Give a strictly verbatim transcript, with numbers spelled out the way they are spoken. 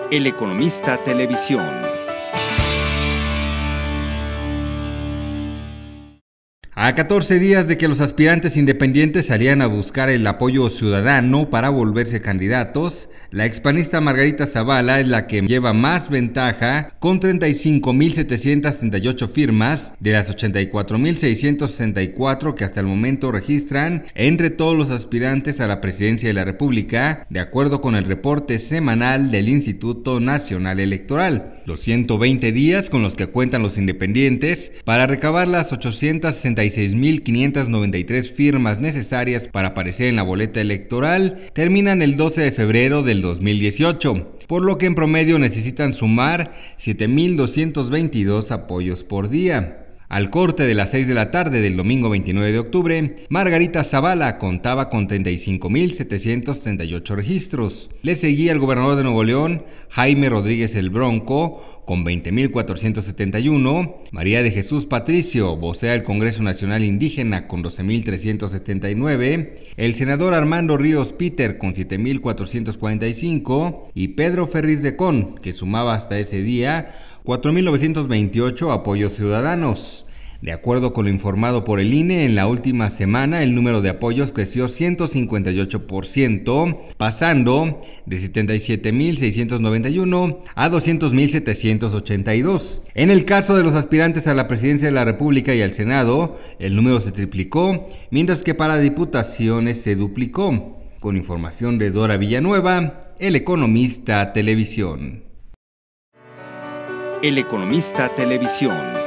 El Economista Televisión. A catorce días de que los aspirantes independientes salían a buscar el apoyo ciudadano para volverse candidatos, la expanista Margarita Zavala es la que lleva más ventaja con treinta y cinco mil setecientas treinta y ocho firmas de las ochenta y cuatro mil seiscientas sesenta y cuatro que hasta el momento registran entre todos los aspirantes a la presidencia de la República, de acuerdo con el reporte semanal del Instituto Nacional Electoral. Los ciento veinte días con los que cuentan los independientes para recabar las ochocientas sesenta y seis mil quinientas noventa y tres firmas necesarias para aparecer en la boleta electoral terminan el doce de febrero del dos mil dieciocho, por lo que en promedio necesitan sumar siete mil doscientos veintidós apoyos por día. Al corte de las seis de la tarde del domingo veintinueve de octubre, Margarita Zavala contaba con treinta y cinco mil setecientos treinta y ocho registros. Le seguía el gobernador de Nuevo León, Jaime Rodríguez el Bronco, con veinte mil cuatrocientos setenta y uno, María de Jesús Patricio, vocera del Congreso Nacional Indígena, con doce mil trescientos setenta y nueve, el senador Armando Ríos Peter, con siete mil cuatrocientos cuarenta y cinco, y Pedro Ferriz de Con, que sumaba hasta ese día cuatro mil novecientos veintiocho apoyos ciudadanos. De acuerdo con lo informado por el I N E, en la última semana el número de apoyos creció ciento cincuenta y ocho por ciento, pasando de setenta y siete mil seiscientos noventa y uno a doscientos mil setecientos ochenta y dos. En el caso de los aspirantes a la presidencia de la República y al Senado, el número se triplicó, mientras que para diputaciones se duplicó. Con información de Dora Villanueva, El Economista Televisión. El Economista Televisión.